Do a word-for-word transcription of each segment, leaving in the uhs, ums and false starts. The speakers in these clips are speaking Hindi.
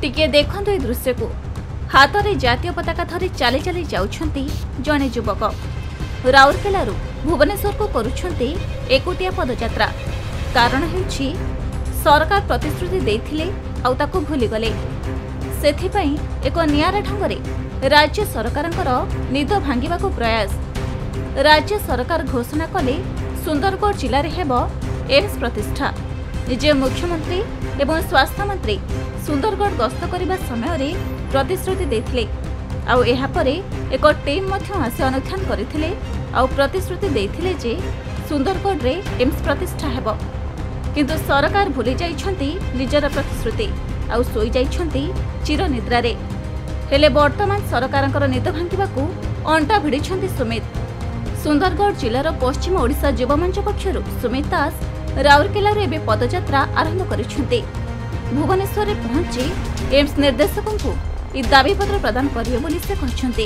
टिके देखंतु ए दृश्य को हाथ में जातीय पताका धरी चली चली जाउछंती जने युवक राउरकेला भुवनेश्वर को करुछंती एकुटिया पदयात्रा। कारण हेउछि सरकार प्रतिश्रुति देथिले आउ ताकू भूली गले। सेथिपई एक नियारा ढंगरे राज्य सरकारंकर निद भांगिबाकू प्रयास। राज्य सरकार घोषणा कले सुंदरगढ़ जिले में हेब एम्स प्रतिष्ठा। निजे मुख्यमंत्री एवं स्वास्थ्य मंत्री सुंदरगढ़ गस्त करने समय प्रतिश्रुति देथिले आउ एहा परे एक टीम मध्य आसी अनुध्यान करथिले आउ प्रतिश्रुति देथिले जे सुंदरगढ़ रे एम्स प्रतिष्ठा हेब। किंतु सरकार भूली जाइछंती निजर प्रतिश्रुति आउ सोई जाइछंती चिर निद्रा रे। हेले वर्तमान सरकारंकर निद भांगिबाकू अंटा भिड़िछंती सुमित। सुंदरगढ़ जिलार पश्चिम ओडिशा युवा मंच पक्षरु सुमित दास राउरकेला रे पदयात्रा आरंभ करिछंती। भुवनेश्वर रे पहुंची एम्स निर्देशकों को दाबी पत्र प्रदान करियो बोली से कहछंती।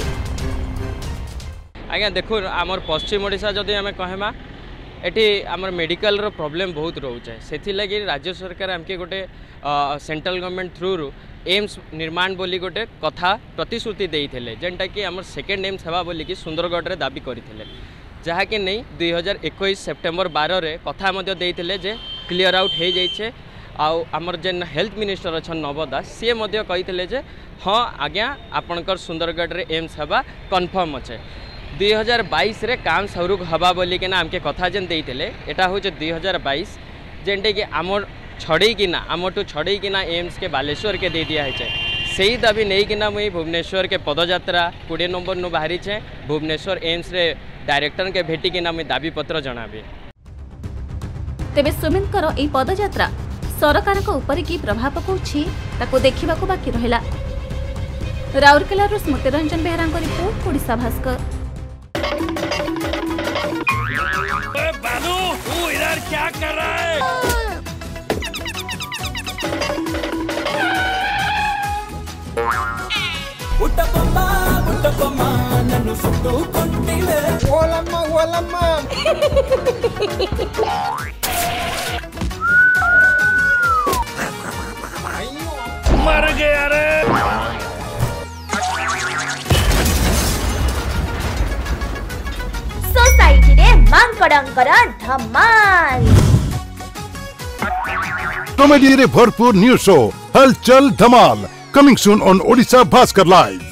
आज्ञा देखो आमर पश्चिम ओडिशा जदि आमे कहमा एटी आमर मेडिकल रो प्रॉब्लम बहुत रोचे। सेथि लागि राज्य सरकार हमके गोटे सेंट्रल गवर्नमेंट थ्रू रु एम्स निर्माण बोली गोटे कथा प्रतिश्रुति देइथिले जेंटा कि आमर सेकेंड एम्स हेबा बोली कि सुंदरगढ़ रे दाबी करिथिले जहा कि नहीं दुई हजार इक्कीस सेप्टेम्बर बारह रे कथा मध्य देइथिले जे क्लियर आउट हो जाइछे। आउ आमर जेन हेल्थ मिनिस्टर अच्छन नव दास सी मध्य कहिथिले जे हाँ आज्ञा आपणकर सुंदरगढ़ रे एम्स हेबा कन्फर्म अच्छे। दुई हजार बाईस रे काम सरुक हवा बोली कि आमके कथा जेन देइथिले एटा होचे दुई हजार बाईस जेनटे कि आमर छड़े किना आमटू छड़े किना एम्स के बालेश्वर के दे दिया है। सही दाबी नहीं किना मुई भुवनेश्वर के पदयात्रा कोड़े नंबर नु बाहरी छे भुवनेश्वर एम्स रे डायरेक्टर के भेटी किना मुई दाबी पत्र जणाबे। तेबे सुमितकर ए पदयात्रा सरकार को ऊपर की प्रभाव पकाउछि ताको देखिबाको बाकी रहिला। राउरकेला रो स्मृति रंजन बेहरा को रिपोर्ट ओडिशा भास्कर। ए बाबू तू इधर क्या कर रहा है? उटपम्मा उटपम्मा नन्नु सुट्टू कोट्टिले ओलम्मा ओलम्मा मर गया रे। सोसाइटी रे मांकड़ंकर धमाल कॉमेडी रे भरपूर न्यूज शो हलचल धमाल coming soon on Odisha Bhaskar live.